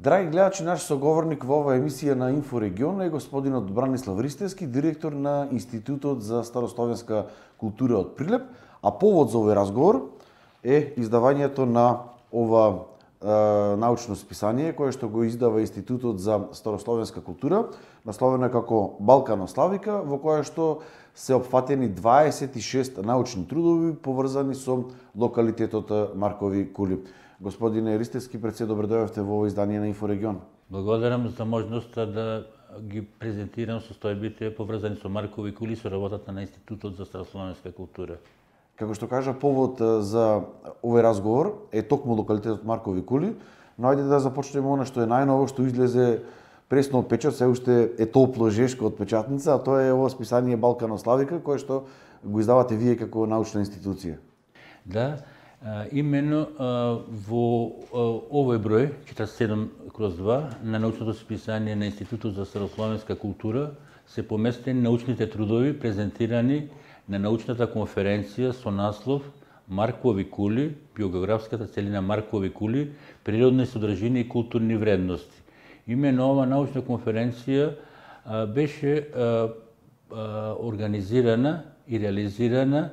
Драги гледачи, наш соговорник во оваа емисија на Инфорегион е господинот Бранислав Ристевски, директор на Институтот за старословенска култура од Прилеп, а повод за овој разговор е издавањето на ова научно списание кое што го издава Институтот за старословенска култура, насловено како Балканославика, во кое што се опфатени 26 научни трудови поврзани со локалитетот Маркови кули. Господине Ристевски, пред се добре дојавте во ово издание на Инфорегион. Благодарам за можноста да ги презентирам состојбите поврзани со Маркови кули со работата на Институтот за старословенска култура. Како што кажа, повод за овој разговор е токму локалитетот Маркови кули, но ајде да започнеме она што е најново, што излезе пресно од печат, се уште е топло жешко од печатница, а тоа е ово списание Балканославика, кое што го издавате вие како научна институција. Да, именно во овој број 47/2 на научното списание на Институтот за старословенска култура се поместени научните трудови презентирани на научната конференција со наслов Маркови кули, биогеографската целина Маркови кули, природни содржини и културни вредности. Именно ова научна конференција беше организирана и реализирана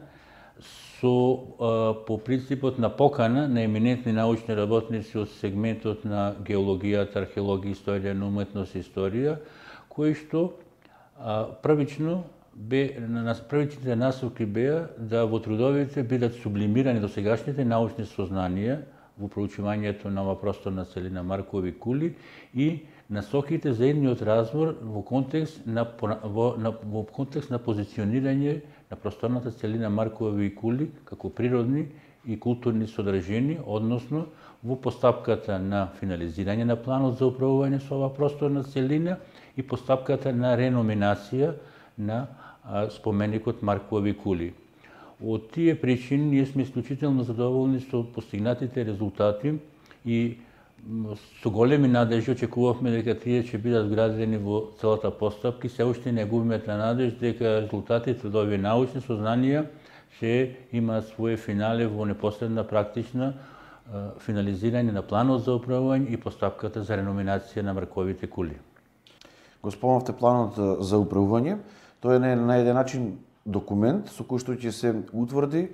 по принципот на покана на еминентни научни работници од сегментот на геологијата, археологија, историја на уметност и историја, кои што првично првичните насоки беа да во трудовите бидат сублимирани досегашните научни сознанија во проучувањето на ова просторна целина Маркови кули и насоките за едниот развор во контекст на позиционирање на просторната целина Маркови кули како природни и културни содржини, односно во постапката на финализирање на планот за управување со ова просторна целина и постапката на реноминација на споменикот Маркови кули. Од тие причини ние сме исклучително задоволни со постигнатите резултати и со големи надежи очекувавме дека тие ќе бидат градени во целата постапка и се уште не губиме надеж дека резултатите од овие научни сознанија ќе имаат своје финале во непосредна практична финализирање на планот за управување и постапката за реноминација на Марковите кули. Го спомнавте планот за управување. Тоа е на еден начин документ со кој што ќе се утврди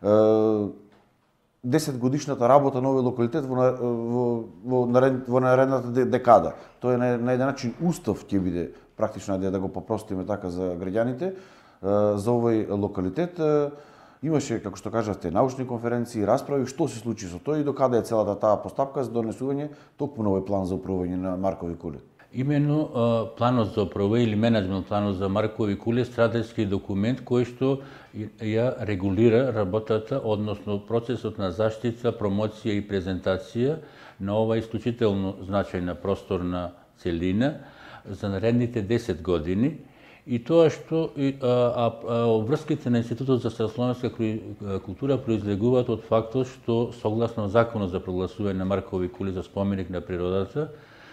10-годишната работа на овој локалитет во наредната декада. Тоа е на еден начин устав ќе биде, практично да го попростиме така за граѓаните, за овој локалитет. Имаше, како што кажавте, научни конференции, расправи, што се случи со тоа и до каде е целата таа постапка за донесување токму на овој план за управување на Маркови кули. Именно планот за управување или менеджмент планот за Маркови кули е стратешки документ кој што ја регулира работата, односно процесот на заштита, промоција и презентација на ова исклучително значајна просторна целина за наредните 10 години и тоа што врските на Институтот за старословенска култура произлегуваат од фактот што согласно законот за прогласување на Маркови кули за споменик на природата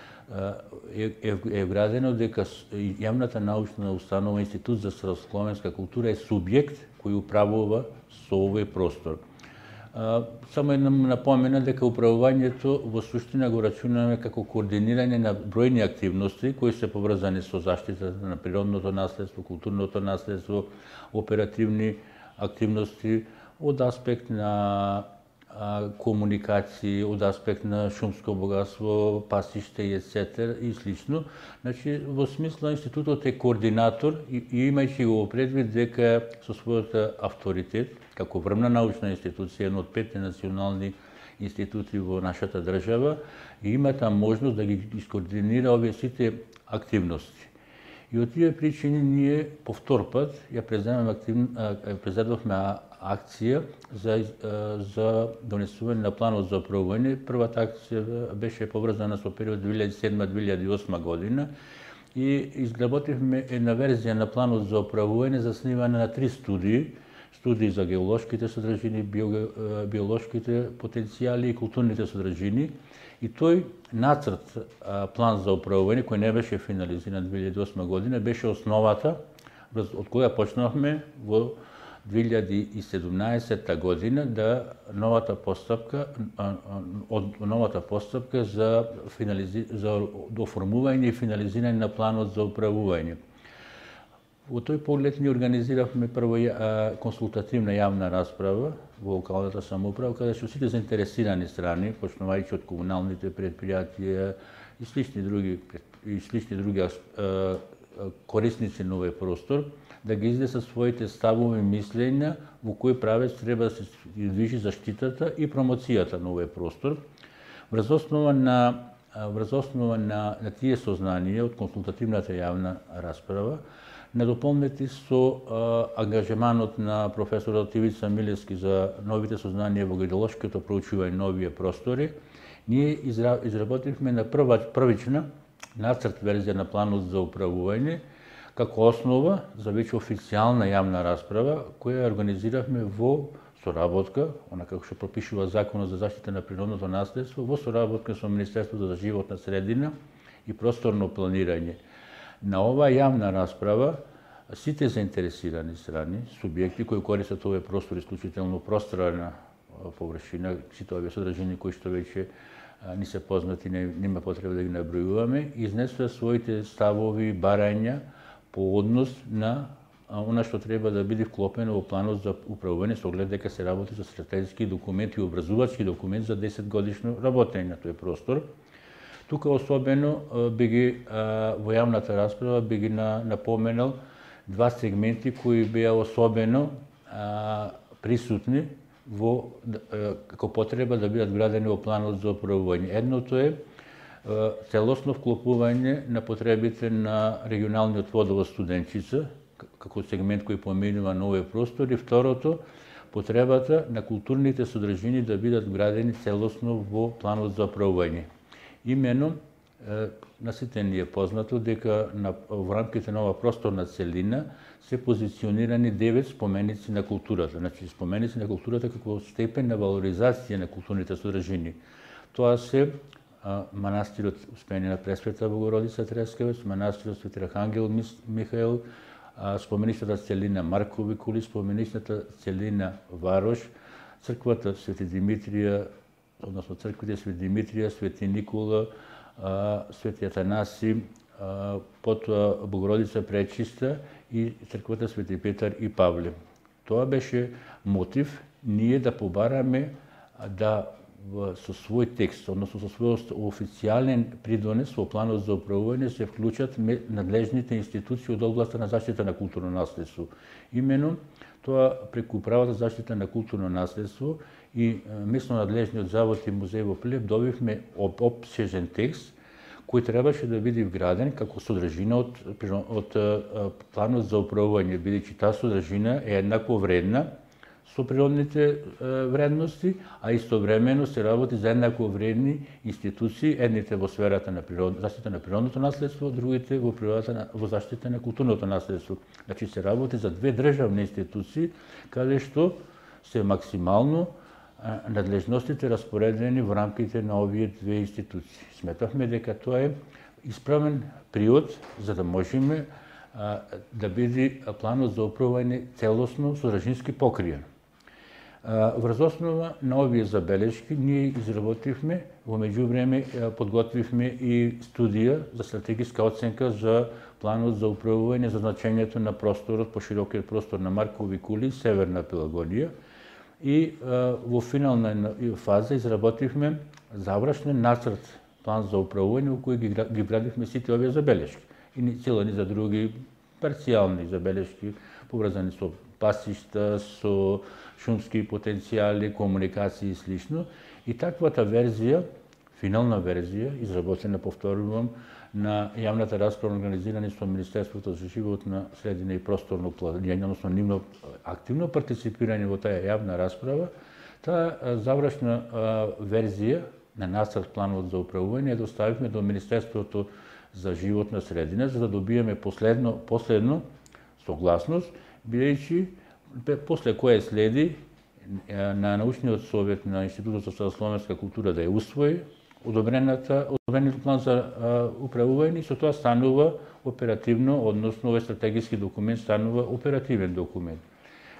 е вградено дека јавната научна установа Институт за старословенска култура е субјект кој управува со овој простор. Само еднам напомена дека управувањето во суштина го рачунаме како координирање на бројни активности кои се поврзани со заштитата на природното наследство, културното наследство, оперативни активности од аспект на комуникации, од аспект на шумско богатство, пасиште и etc. и слично. Значи, во смисла институтот е координатор и имајќи го предвид дека со својот авторитет, како врвна научна институција, една од 5 национални институти во нашата држава, и има там можност да ги искоординира овие сите активности. И од тие причини ние по втор пат ја презедавме акција за донесување на планот за управување. Првата акција беше поврзана со период 2007-2008 година и изработивме една верзија на планот за управување заснивана на 3 студии за геолошките содржини, биолошките потенцијали и културните содржини. И тој нацрт план за управување, кој не беше финализиран 2008 година, беше основата од која почнавме во 2017 година да новата постапка за оформување и финализирање на планот за управување. Во тој поглед ни организиравме прво консултативна јавна расправа во локалната самоуправа, каде што сите заинтересирани страни, почнувајќи од комуналните предпријатија и слични други корисници на овој простор, да ги изнесат своите ставови и мислења во кој правец треба да се движи заштитата и промоцијата на овој простор. Врз основа на тие сознанија од консултативната јавна расправа, надополнети со ангажеманот на професорот Ивица Милевски за новите сознанија во геолошкото проучување на овие простори, ние изработивме на првична нацрт верзија на планот за управување, како основа за веќе официјална јавна расправа, која организиравме во соработка, како што пропишува Законот за заштита на природното наследство, во соработка со Министерството за животна средина и просторно планирање. На оваа јавна расправа сите заинтересирани страни, субјекти кои користат овој простор исклучително просторна површина, сите овие содржини кои што веќе ни се познати, нема потреба да ги набројуваме, изнесува своите ставови и барања по однос на она што треба да биде вклопено во планот за управување, со оглед дека се работи за стратешки документи и образувачки документ за 10 годишно работење на тој простор. Тука особено во јавната расправа би ги напоменал два сегменти кои беа особено присутни како потреба да бидат градени во планот за управување. Едното е целосно вклопување на потребите на регионалниот водовод Студенчица, како сегмент кој поминува на овој простор, и второто, потребата на културните содржини да бидат градени целосно во планот за управување. Имено, на сите ни е познато дека во рамките на оваа просторна целина се позиционирани 9 споменици на културата. Значи, споменици на културата како степен на валоризација на културните содржини. Тоа се манастирот Успение на Пресвета Богородица Трескавец, манастирот Свети Архангел Михаел, споменичната целина Маркови кули, споменичната целина Варош, црквата Свети Димитрија, односно црквите Свети Димитрија, Свети Никола, Свети Атанаси, потоа Богородица Пречиста и црквата Свети Петар и Павле. Тоа беше мотив ние да побараме да со свој текст, односно со свој официјален придонес во планот за управување се вклучат надлежните институции од областа на заштита на културно наследство. Имено тоа преку правата за заштита на културно наследство и местно надлежниот завод и музеј во Прилеп добивме опсежен текст кој требаше да биде вграден како содржина од планот за управување, бидејќи таа содржина е еднакво вредна со природните вредности, а истовремено се работи за еднакво вредни институции, едните во сферата на заштита на природното наследство, другите во заштита на културното наследство. Значи се работи за две државни институции, каде што се максимално надлежностите распоредени во рамките на овие две институции. Сметавме дека тоа е исправен приод за да можеме да биде планот за управување целосно содржински покриен. Врз основа на овие забелешки ние изработивме, во меѓувреме подготвивме и студија за стратегиска оценка за планот за управување за значењето на просторот, поширокиот простор на Маркови кули, Северна Пелагонија, и во финална фаза изработивме завршен нацрт план за управување во кој ги градивме сите овие забелешки и цела низа други парцијални забелешки поврзани со пасишта, со шумски потенцијали, комуникации и слично. И таквата верзија, финална верзија, изработена, повторувам, на јавната расправа организирана со Министерството за животна средина и просторно планирање, односно нивно активно партиципирање во таа јавна расправа, таа завршна верзија на нацрт планот за управување доставивме до Министерството за животна средина, за да добиеме последно согласност, бидејќи после кое следи на научниот совет на Институтот за старословенска култура да ја усвои одобрениот план за управување, и со тоа станува оперативно, односно овој стратегиски документ станува оперативен документ.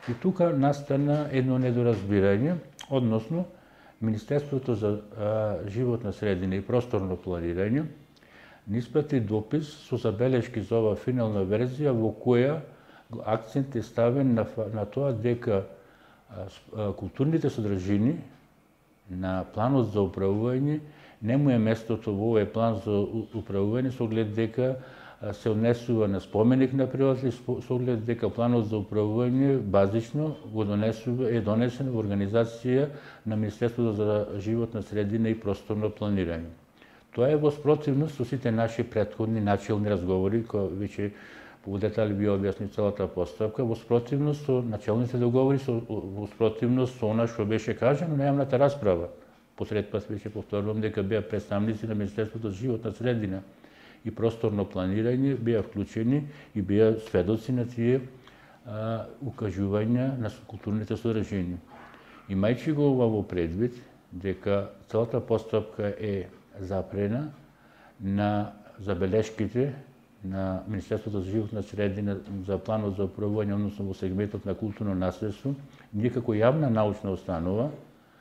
И тука настана едно недоразбирање, односно Министерството за животна средина и просторно планирање ни испрати допис со забелешки за оваа финална верзија во која акцент е ставен на тоа дека културните содржини на планот за управување нему е местото во овој план за управување со оглед дека се однесува на споменик на природата и со оглед дека планот за управување базично е донесен во организација на Министерството за животна средина и просторно планирање. Тоа е во спротивност со сите наши претходни начелни разговори, кои веќе во детали би објасни целата постапка, во спротивност со начелните договори, во спротивност со она што беше кажано на јавната расправа. Посред пат веќе повторувам дека беа представници на Министерството за животна средина и просторно планирање беа вклучени и беа сведоци на тие укажувања на културните содржини. Имајќи го ова во предвид, дека целата постапка е запрена на забелешките на Министерството за животна средина за планот за управување, односно во сегментот на културно наследство, ние како јавна научна установа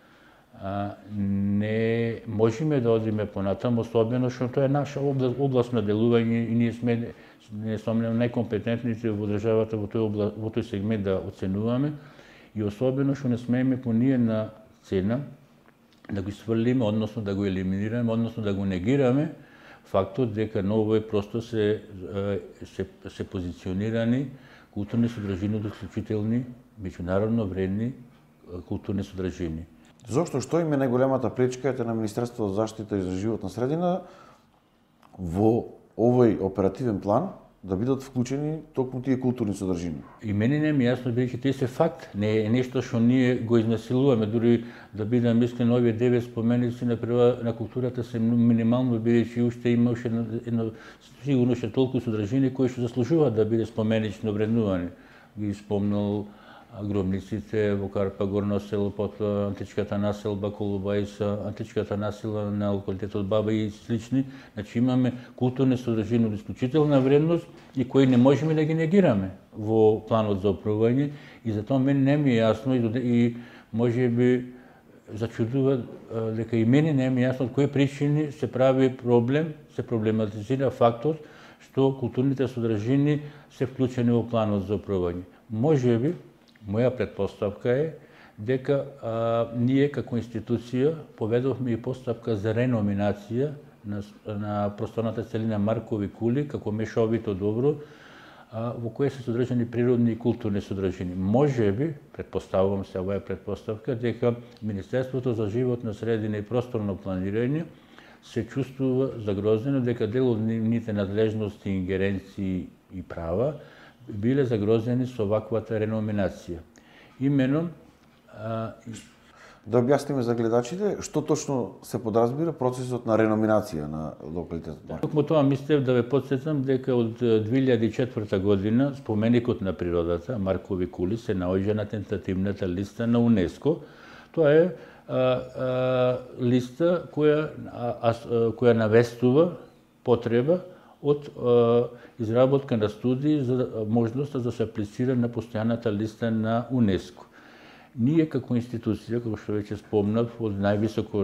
не можеме да одиме понатаму, особено што тоа е наша област на делување и ние сме несомнено најкомпетентните во државата во тој сегмент да оценуваме и особено што не смееме по ние на цена да го сврлиме, односно да го елиминираме, односно да го негираме фактот дека на овој простор се позиционирани културни содржини од исклучителни меѓународно вредни културни содржини. Зошто што им е најголемата пречка на Министерството за заштита и за животна средина во овој оперативен план да бидат вклучени токму тие културни содржини? И мене не ми е јасно, бидејќи тие се факт, не е нешто што ние го изнасилуваме, дури да бидам искрен, овие 9 споменици на културата се минимално, бидејќи уште имаше сигурно ше толку содржини кои што заслужуваат да биде споменично вреднувани. Ги спомнал гробниците во Карпа, Горно село, потоа античката населба Колубајса, античката населба на локалитетот Баба и слични. Значи имаме културни содржини од исклучителна вредност и кои не можеме да ги негираме во планот за управување и затоа мене не ми е јасно и можеби зачудува дека и мене не ми е јасно од кои причини се прави проблем, се проблематизира фактот што културните содржини се вклучени во планот за управување. Можеби моја претпоставка е дека ние како институција поведовме и постапка за реноминација на просторната целина Маркови кули како мешовито добро во кое се содржани природни и културни содржини. Можеби, претпоставувам се, ова е претпоставка, дека Министерството за животна средина и просторно планирање се чувствува загрозено дека дел од нивните надлежности, ингеренции и права биле загрозени со ваквата реноминација. Имено да објасниме за гледачите што точно се подразбира процесот на реноминација на локалитетот Маркови. Токму тоа мислев да ве потсетам дека од 2004 година споменикот на природата Маркови кули се наоѓа на тентативната листа на УНЕСКО. Тоа е листа која навестува потреба од изработка на студии за можноста да се аплицира на постојаната листа на УНЕСКО. Ние како институција, како што веќе спомнав, од највисоко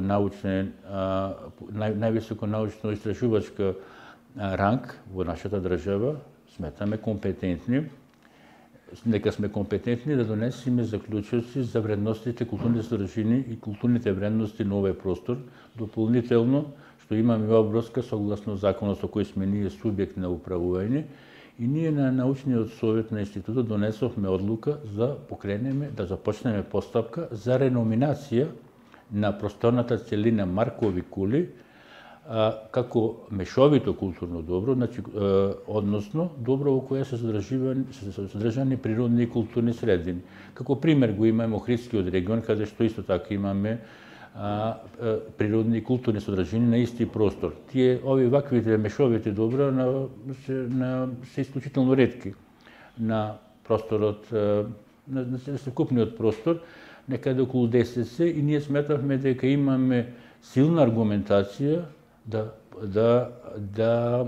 научно-истражувачка ранг во нашата држава, сметаме компетентни, нека сме компетентни да донесеме заклучоци за вредностите, културните содржини и културните вредности на овој простор, дополнително што имаме обврска согласно законот со кој сме ние субјект на управување и ние на научниот совет на институтот донесовме одлука за покренеме, да започнеме постапка за реноминација на просторната целина Маркови кули како мешовито културно добро, значи, односно добро во кое се содржани природни и културни средини. Како пример го имаме Охридскиот регион, каде што исто така имаме природни и културни содржини на исти простор. Ови ваквите мешовите добра се исклучително ретки на просторот, на секупниот простор, некаде околу 10 се, и ние сметавме дека имаме силна аргументација да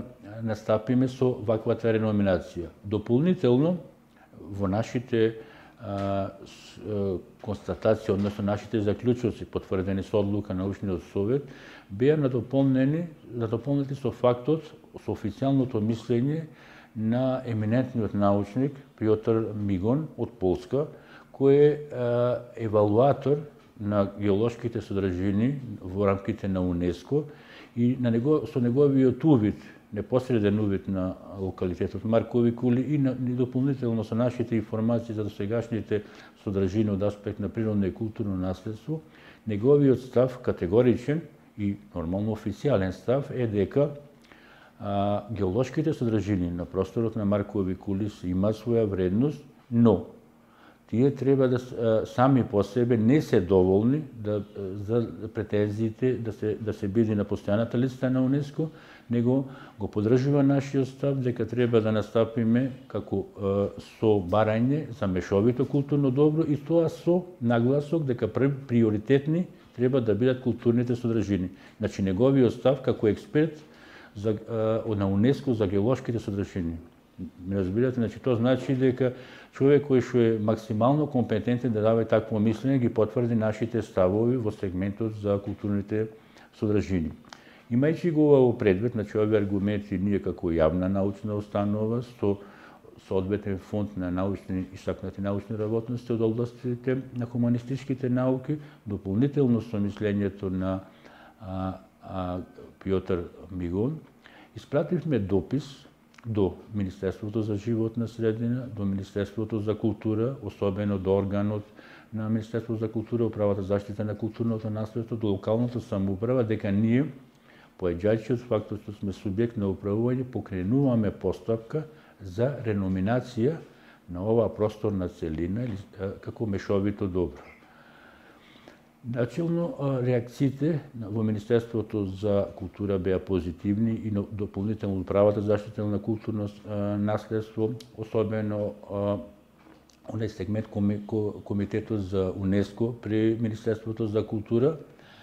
настапиме со ваквата реноминација. Дополнително, во нашите констатации, односно нашите заклучоци, потврдени со одлука на научниот совет, беа надополнети со фактот, со официјалното мислење на еминентниот научник Пјотр Мигон од Полска, кој е евалуатор на геолошките содржини во рамките на УНЕСКО и со неговиот увид, непосреден увид на локалитетот Маркови кули и дополнително со нашите информации за досегашните содржини од аспект на природно и културно наследство, неговиот став категоричен и нормално официјален став е дека геолошките содржини на просторот на Маркови кули имаат своја вредност, но тие треба да сами по себе не се доволни за претензиите да се биде на постојаната листа на УНЕСКО, него го поддржува нашиот став дека треба да настапиме како со барање за мешовито културно добро и тоа со нагласок дека приоритетни треба да бидат културните содржини. Значи неговиот став како експерт на УНЕСКО за геолошките содржини. Ме разбирате, значи тоа значи дека човек кој што е максимално компетентен да дава такво мислење ги потврди нашите ставови во сегментот за културните содржини. Имајќи го ова во предвид, значи овие аргументи ние како јавна научна установа со соодветен фонд на истакнати научни работници од областите на хуманистичките науки, дополнително со мислењето на Пјотр Мигон, испративме допис до Министерството за животна средина, до Министерството за култура, особено до органот на Министерството за култура, управата за заштита на културното наследство, до локалната самоуправа, дека ние, поеѓајќи од фактот што сме субјект на управување, покренуваме постапка за реноминација на оваа просторна целина како мешовито добро. Начелно, реакциите во Министерството за култура беа позитивни и дополнително управата за заштита на културно наследство, особено онај сегмент комитетот за УНЕСКО при Министерството за култура,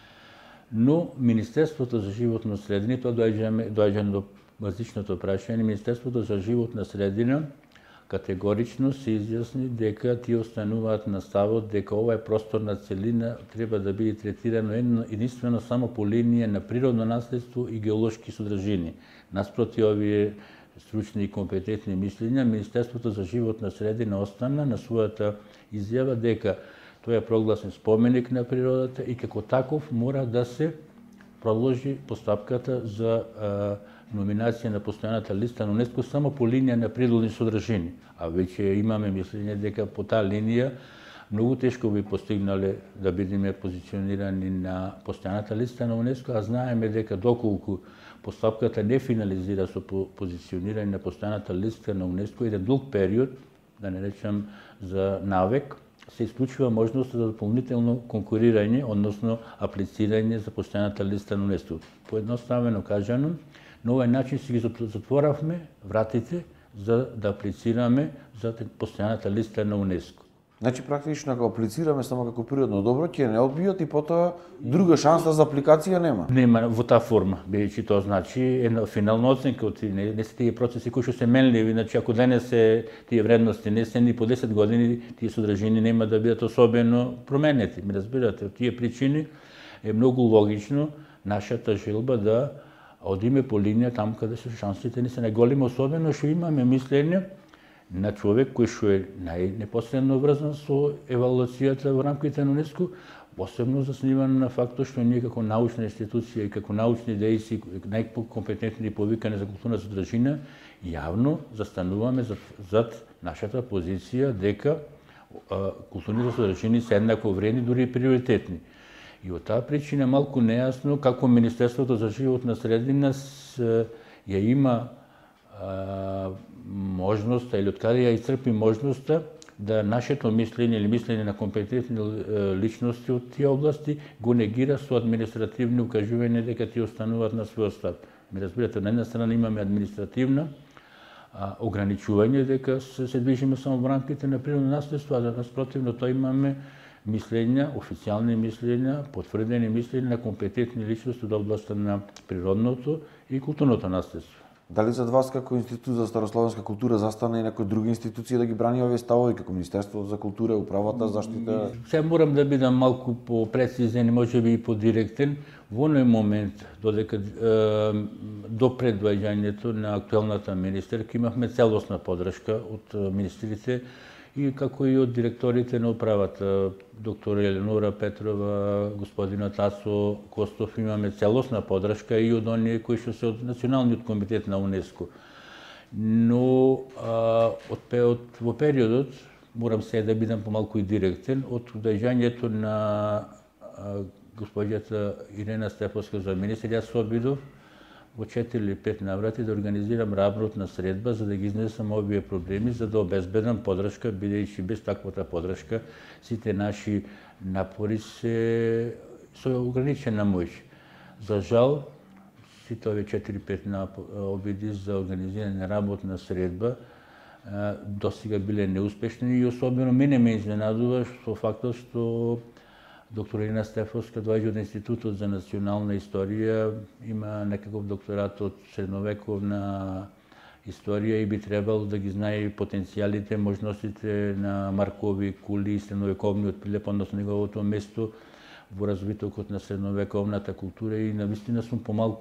но Министерството за животна средина, тоа доаѓаме до базичното прашање, Министерството за животна средина категорично се изјасни дека тие остануваат на ставот дека оваа просторна целина треба да биде третирано единствено само по линија на природно наследство и геолошки содржини. Наспроти овие стручни и компетентни мислења, Министерството за животна средина остана на својата изјава дека тој е прогласен споменик на природата и како таков мора да се продолжи постапката за номинација на постојаната листа на УНЕСКО само по линија на природни содржини. А веќе имаме мислење дека по таа линија многу тешко би постигнале да бидеме позиционирани на постојаната листа на УНЕСКО, а знаеме дека доколку постапката не финализира со позиционирање на постојаната листа на УНЕСКО, еден долг период, да не речам за навек, се исклучува можност за дополнително конкурирање, односно аплицирање за постојаната листа на УНЕСКО. Поедноставено кажано, на овој начин си ги затворавме вратите за да аплицираме за постојаната листа на УНЕСКО. Значи практично ако аплицираме само како природно добро, ќе не одбијат и потоа друга шанса за апликација нема. Нема во таа форма, бидејќи тоа значи една финална оценка од не се тие процеси кои што се менливи, значи ако денес се тие вредности не се ни по 10 години, тие содржини нема да бидат особено променети. Ми разбирате, од тие причини е многу логично нашата желба да одиме по линија таму каде се шансите ни се најголеми, особено што имаме мислење на човек кој што е најнепосредно врзан со евалуацијата во рамките на УНЕСКО, посебно засниван на фактот што ние како научна институција и како научни дејци, најкомпетентни и повикани за културна содржина, јавно застануваме зад нашата позиција дека културните содржини се еднакво вредни, дури и приоритетни. И од таа причина малку нејасно како Министерството за животна средина ја има можноста или откаде ја исцрпи можноста да нашето мислење или мислење на компетентни личности од тие области го негира со административни укажувања дека тие остануваат на својот став. Ми разбирате, на една страна имаме административна ограничување дека се движиме само во рамките на природно наследство, а наспротивно тоа имаме мислења, официјални мислења, потврдени мислења на компетентни личности од областта на природното и културното наследство. Дали зад вас како Институт за старословенска култура застана и некои други институции да ги брани овие ставови, како Министерството за култура, управата, заштита? Се морам да бидам малку по-прецизен и можеби и подиректен. Во оној момент, додека до предваѓањето на актуелната министерка, имавме целосна подршка од министрите и како и од директорите на управата, доктор Еленора Петрова, господина Тасо Костов, имаме целосна подршка и од оние кои што се од Националниот комитет на УНЕСКО. Но во периодот, морам се да бидам помалку и директен, од доаѓањето на госпоѓата Ирена Стефовска за министер, јас се обидов во 4 или 5 наврати да организирам работна средба за да ги изнесам овие проблеми, за да обезбедам подршка, бидејќи без таквата подршка сите наши напори се со ограничена моќ. За жал, сите овие 4-5 обиди за организирање на работна средба досега биле неуспешни и особено мене ме изненадува со фактот што доктор Ирена Стефовска доаѓа од Институтот за национална историја, има некаков докторат од средновековна историја и би требало да ги знае потенцијалите, можностите на Маркови кули и средновековниот Прилеп, односно неговото место во развитокот на средновековната култура и навистина сум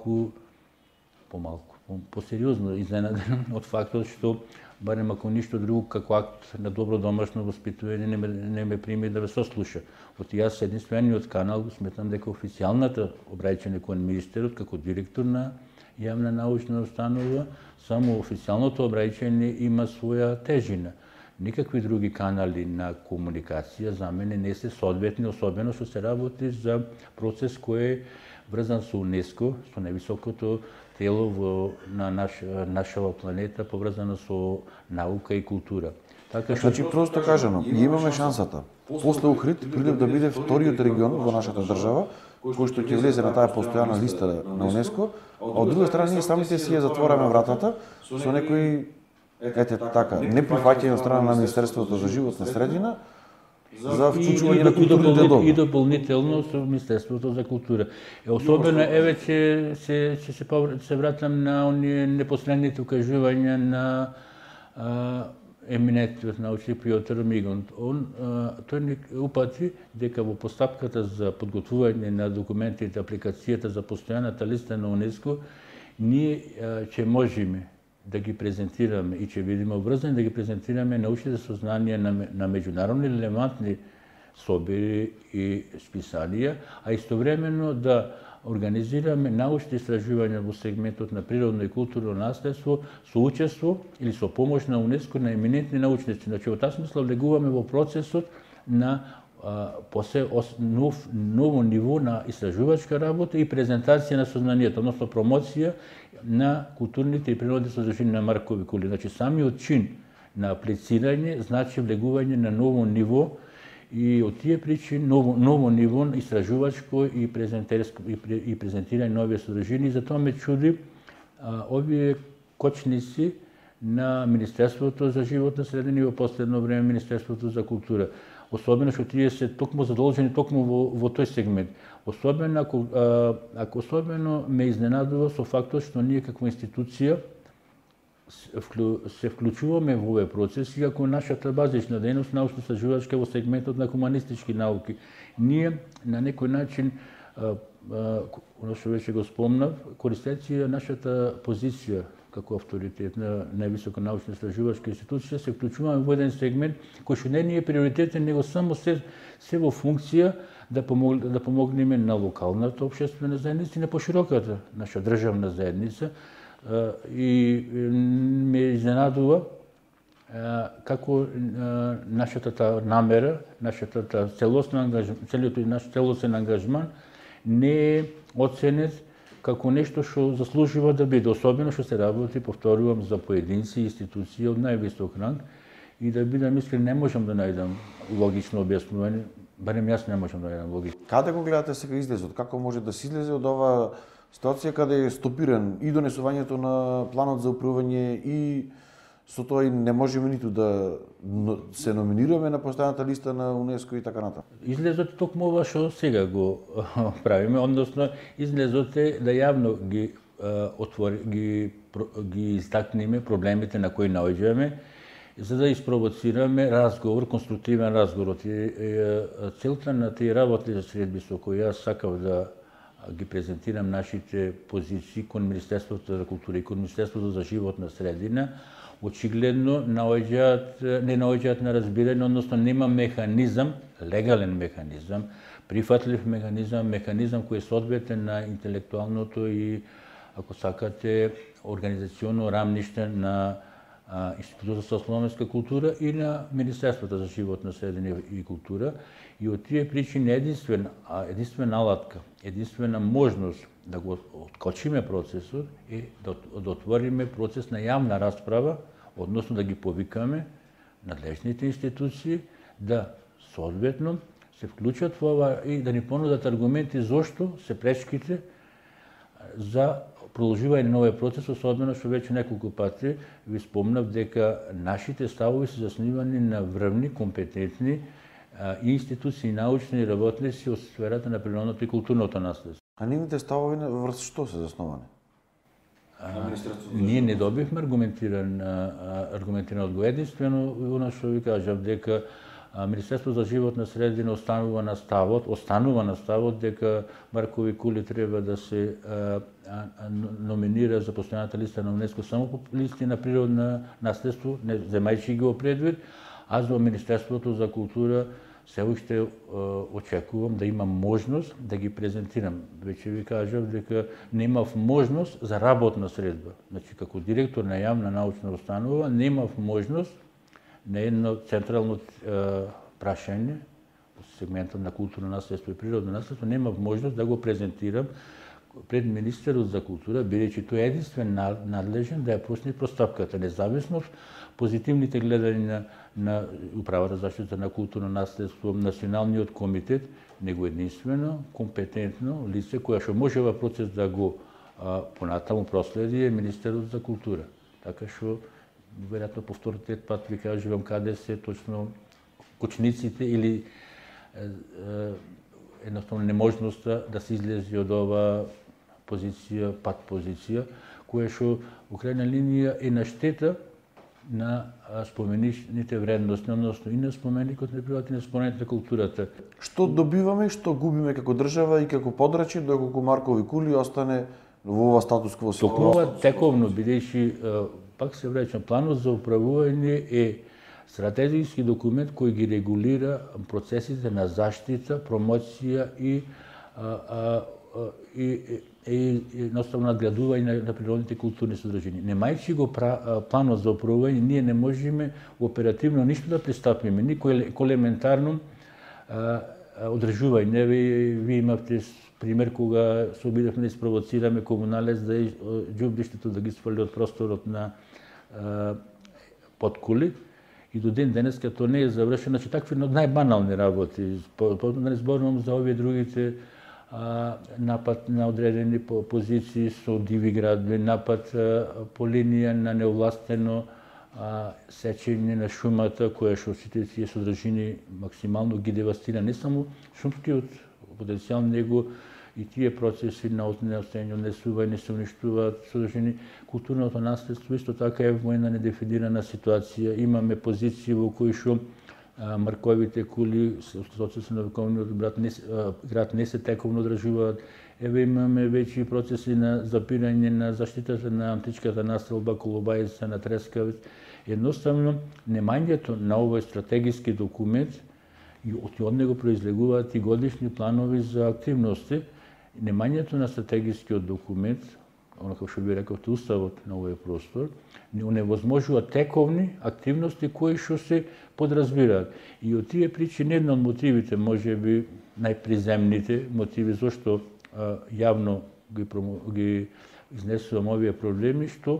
посериозно изненаден од фактот што барем ако ништо друго, како акт на добро домашно воспитување не ме прими да ве сослуша. Оти јас единствениот канал сметам дека официјалната обраќање кон министерот како директор на јавна научна установа, само официјалното обраќање има своја тежина. Никакви други канали на комуникација за мене не се соодветни, особено што се работи за процес кој е врзан со УНЕСКО, со највисокото тело на нашава планета, поврзано со наука и култура. Така што просто кажано, имаме шансата. После Охрид, Прилеп да биде вториот регион во нашата држава кој што ќе влезе на таа постојана листа на УНЕСКО, а од друга страна ние самите си ја затвораме вратата со некои така неприфаќање од страна на Министерството за животна средина за вклучување на културните добри. И дополнително со Министерството за култура. Особено еве ќе се вратам на оние непосредните укажувања на еминентниот научник Пјотр Мигон. Тој ни упати дека во постапката за подготвување на документите, апликацијата за постојаната листа на УНЕСКО, ние ќе можеме да ги презентираме и ќе видиме обрзани да ги презентираме научните сознанија на меѓународни релевантни собири и списанија, а истовремено да организираме научни истражувања во сегментот на природно и културно наследство со учество или со помош на УНЕСКО на еминентни научници. Значи, во таа смисла влегуваме во процесот на ново ниво на истражувачка работа и презентација на сознанието, односно промоција на културните и природни содржини на Маркови кули. Значи, самиот чин на аплицирање значи влегување на ново ниво и од тие причини ново ниво истражувачко и презентирање на овие содржини. Затоа ме чуди овие кочници на Министерството за животна средина и во последно време Министерството за култура. Особено што тие се токму задолжени во тој сегмент. Особено ако ме изненадува со фактот што ние како институција се вклучуваме во овој процес, иако нашата базична дејност научно-истражувачка во сегментот на хуманистички науки. Ние на некој начин, оно што веќе го спомнав, користејќи нашата позиција како авторитет на највисока научно-истражувачка институција, се вклучуваме во еден сегмент кој што не е приоритетен, него само се во функција да помогнеме на локалната општествена заедница и на пошироката наша државна заедница. И ме изненадува како нашата намера, нашата целосен ангажман не е оценет како нешто што заслужува да биде, особено што се работи, повторувам, за поединци и институции од највисок ранг и да бидам искрен, не можам да најдам логично објаснување, барем јас не можам да најдам логично. Каде го гледате сега излезот? Како може да се излезе од оваа ситуација каде е стопиран и донесувањето на планот за управување и со тоа и не можеме ниту да се номинираме на постојаната листа на УНЕСКО и така натаму? Излезот токму ова што сега го правиме, односно излезот е да јавно ги ги истакнеме проблемите на кои наоѓаме, за да испровоцираме разговор, конструктивен разговор. Целта на тие работни средби со кои јас сакав да ги презентирам нашите позиции кон Министерството за култура и кон Министерството за животна средина, очигледно не наоѓаат на разбирање, односно нема механизам, легален механизам, прифатлив механизам кој е соодветен на интелектуалното и, ако сакате, организационно рамниште на Институтот за старословенска култура и на Министерството за животна средина и култура. И од тие причини единствена алатка, единствена можност да го откочиме процесот е да отвориме процес на јавна расправа, односно да ги повикаме надлежните институции да соодветно се вклучат во ова и да ни понудат аргументи зошто се пречките за продолжување на овој процес, особено што веќе неколку пати ви спомнав дека нашите ставови се заснивани на врвни, компетентни институции, научни работници од сферата на природното и културното наследство. А нивните ставови врз што се засновани? Ние не добивме аргументиран одговор. Единствено, оно што ви кажав, дека Министерството за животна средина останува на ставот дека Маркови кули треба да се номинира за постојаната листа на ЮНЕСКО само по листи на природно наследство, не земајќи го предвид, аз во Министерството за култура се уште очекувам да имам можност да ги презентирам. Веќе ви кажав дека немав можност за работна средба. Значи, како директор на јавна научна установа, немав можност на едно централно прашање во сегментот на културно наследство и природно наследство, немав можност да го презентирам пред министерот за култура, бидејќи тој е единствен надлежен да ја пусне простапката, независно од позитивните гледања на Управата за заштита на културно наследство, Националниот комитет, него единствено компетентно лице која што може овој процес да го понатаму проследи е министерот за култура. Така што веројатно по вториот пат ви кажувам каде се точно кочниците или едноставно неможноста да се излезе од ова позиција, позиција, која што во крајна линија е на штета на споменичните вредности, односно и на споменикот на природата и на споменикот на културата. Што добиваме и што губиме како држава и како подрачје доколку Маркови кули остане во ова статус кво? Толкова тековно, бидејќи пак се враќам, планот за управување е стратегиски документ кој ги регулира процесите на заштита, промоција и едноставно надградување на природните културни содржини. Немајќи го планот за управување, ние не можеме оперативно ништо да пристапиме, никој елементарно одржување. Ви имавте пример кога се обидевме да испровоцираме комуналец да џубриштето да ги свали од просторот на Подкули и до ден денеска тоа не е завршено. Значи, такви најбанални работи. Да не зборувам за овие другите напад на одредени позиции со диви градби, напад по линија на неовластено сечење на шумата, која што сите тие содржини максимално ги девастира не само шумскиот потенцијал, него и тие процеси на однесување, не се уништуваат содржини. Културното наследство исто така е во една недефинирана ситуација. Имаме позиции во кои што Марковите кули соци на вековниот град не се тековно одржуваат. Еве имаме веќе процеси на запирање на заштитата на античката настелба Колобајица на Трескавец. Едноставно, немањето на овој стратегиски документ и од него произлегуваат и годишни планови за активности. Немањето на стратегискиот документ, онака што ви рековте, уставот на овој простор, не невозможува тековни активности кои што се подразбираат. И од тие причини, една од мотивите, може би најприземните мотиви зашто јавно ги изнесувам овие проблеми, што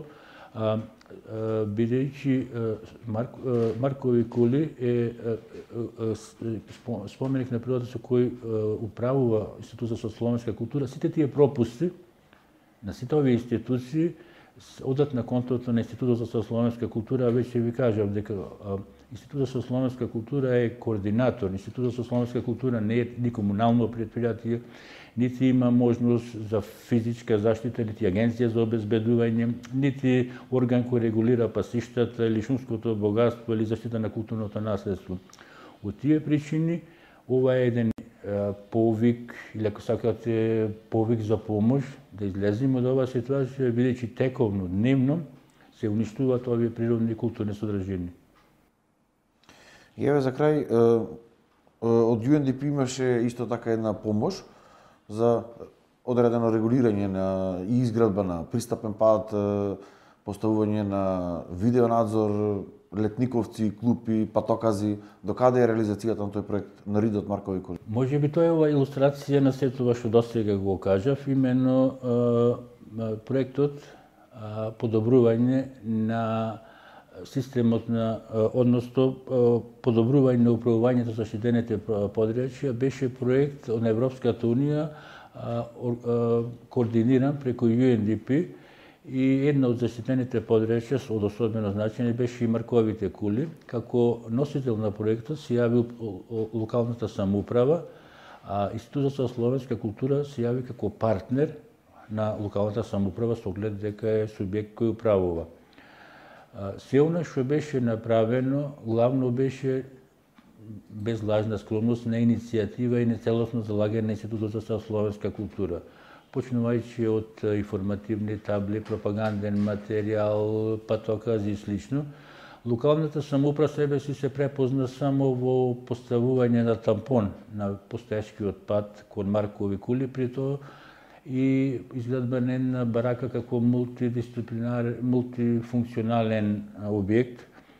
бидејќи Маркови кули е споменик на природата со кој управува Институтот за старословенска култура, сите тие пропусти на сите овие институции одат на контото на Институтот за старословенска култура. Веќе ви кажав дека Институтот за славянска култура е координатор. Институтот за славянска култура не е ни комунално предпријатие, нити има можност за физичка заштита, нити агенција за обезбедување, нити орган кој регулира пасиштата или шумското богатство или заштита на културното наследство. Од тие причини, ова е еден повик, или ако сакате, повик за помош, да излеземе од оваа ситуација, бидејќи тековно, дневно, се уништуваат овие природни и културни содржини. И еве за крај, од UNDP имаше исто така една помош за одредено регулирање и изградба на пристапен пат, поставување на видеонадзор, летниковци, клупи, патокази. Докаде е реализацијата на тој проект на Ридот Маркови коли? Може би тоа е ова илустрација на сето тоа што досега го кажав, именно проектот подобрување на системот на, односно подобрување на управувањето за заштитените подрачја беше проект на Европската унија координиран преку UNDP и една од заштитените подрачја од особено значење беше и Марковите кули. Како носител на проектот се јави локалната самоуправа, а Институтот за славянска култура се јави како партнер на локалната самоуправа со оглед дека е субјект кој управува. Се она што беше направено, главно беше без лажна скромност на иницијатива и нецелосно залагање на Институтот за славянска култура. Почнувајќи од информативни табли, пропаганден материјал, патокази и слично, локалната самоуправа себе си се препозна само во поставување на тампон на постоечкиот пат кон Маркови кули, при тоа и изградба на една барака како мултифункционален објект,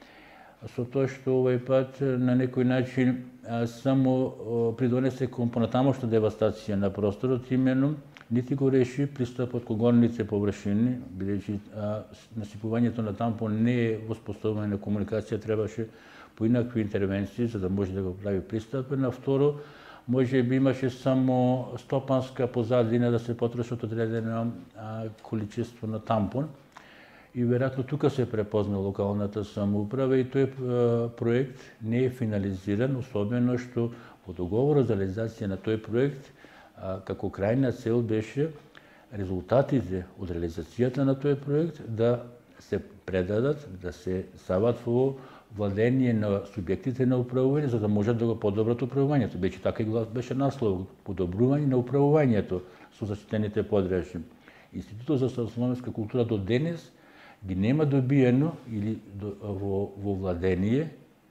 со тоа што овој пат на некој начин само придонесе кон понатамошна девастација на просторот, именно нити го реши пристапот кон горните површини, бидејќи насипувањето на тампон не е воспоставување на комуникација, требаше поинакви интервенции за да може да го прави пристапен. А второ, може би имаше само стопанска позадина да се потрошат одредено количество на тампон. И веројатно тука се препозна локалната самоуправа и тој проект не е финализиран, особено што во договорот за реализација на тој проект како крајна цел беше резултатите од реализацијата на тој проект да се предадат, да се стават во владење на субјектите на управување, за да можат да го подобрат управувањето. Беше така и беше наслов, подобрување на управувањето со заштитените подрачја. Институтот за славянска култура до денес ги нема добиено или во владење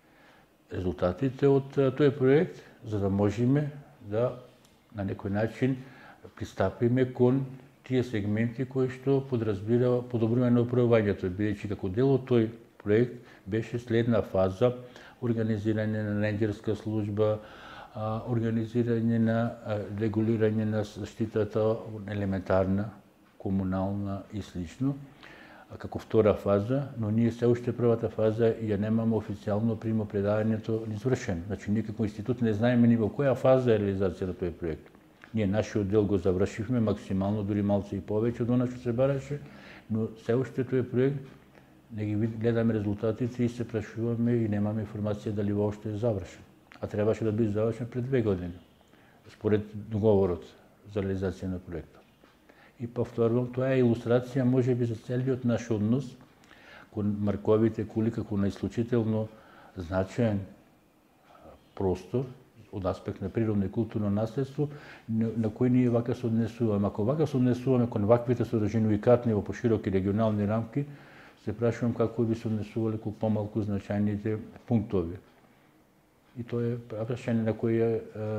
резултатите од тој проект, за да можеме да на некој начин пристапиме кон тие сегменти кои што подразбира подобрување на управувањето, бидејќи како дел од тој проект беше следна фаза организирање на ренџерска служба, организирање на регулирање на заштитата елементарна, комунална и слично, како втора фаза, но ние се уште првата фаза ја немаме официјално примопредавањето извршено. Значи, ние како институт не знаеме ни во која фаза е реализација на тој проект. Ние нашиот дел го завршивме максимално, дури малце и повеќе од она што се бараше, но се уште тој проект не ги гледаме резултатите и се прашуваме и немаме информација дали воопшто е завршен. А требаше да биде завршен пред 2 години, според договорот за реализација на проектот. И повторувам, тоа е илустрација можеби за целиот наш однос кон Марковите кули како најислучително значаен простор од аспект на природно и културно наследство на кој ние вака се однесуваме. Ако вака се однесуваме кон ваквите содржини уикатни во пошироки регионални рамки, се прашувам како би се однесувале кон помалку значајните пунктови. И тоа е прашање на кој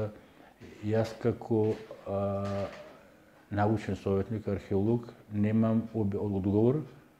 јас како научен советник, археолог, немам одговор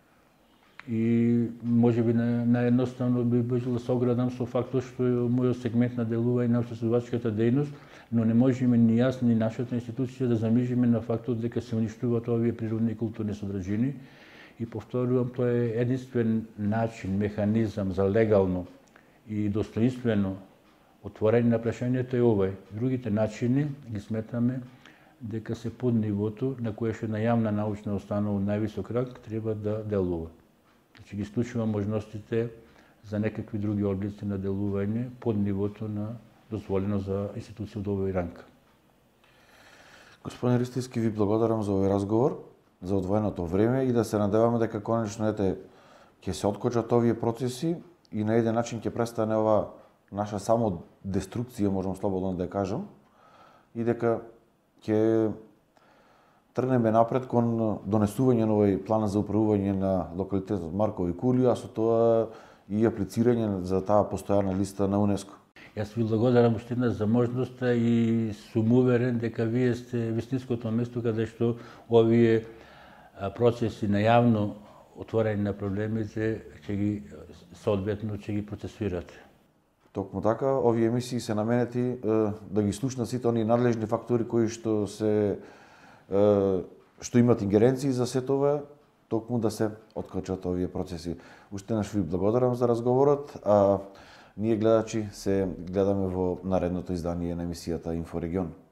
и можеби наједноставно би можел да се оградам со фактот што е мојот сегмент на делување на научно-истражувачката дејност, но не можеме ни јас ни нашата институција да замижиме на фактот дека се уништуваат овие природни и културни содржини. И повторувам, тоа е единствен начин, механизам за легално и достоинствено отворање на прашањето е овај. Другите начини ги сметаме дека се под нивото на кое што на јавна научна установа од највисок ранг треба да делува. Значи ги исклучува можностите за некакви други облици на делување под нивото на дозволено за институција од овој ранг. Господин Ристевски, ви благодарам за овој разговор, за одвоеното време и да се надеваме дека конечно ќе се откочат овие процеси и на еден начин ќе престане ова наша само деструкција, можам слободно да кажам, и дека ќе тргнеме напред кон донесување на овој план за управување на локалитетот Маркови кули, а со тоа и аплицирање за таа постојана листа на УНЕСКО. Јас ви благодарам уште еднаш за можноста и сум уверен дека вие сте вистинското место каде што овие процеси на јавно отворање на проблемите ќе ги соодветно ќе ги процесирате. Токму така, овие емисии се наменети да ги слушнат сите оние надлежни фактори кои што имат ингеренции за сето ова, токму да се откачат овие процеси. Уште еднаш ви благодарам за разговорот, а ние гледачи се гледаме во наредното издание на емисијата Инфорегион.